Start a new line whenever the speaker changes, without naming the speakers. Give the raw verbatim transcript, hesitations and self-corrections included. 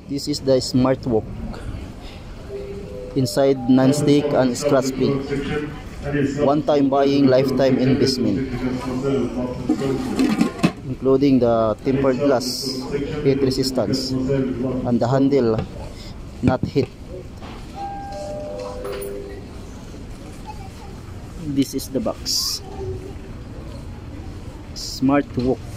This is the Smart Wok. Inside non-stick and scratch free. One time buying, lifetime investment. Including the tempered glass, heat resistance, and the handle not hit. This is the box. Smart Wok.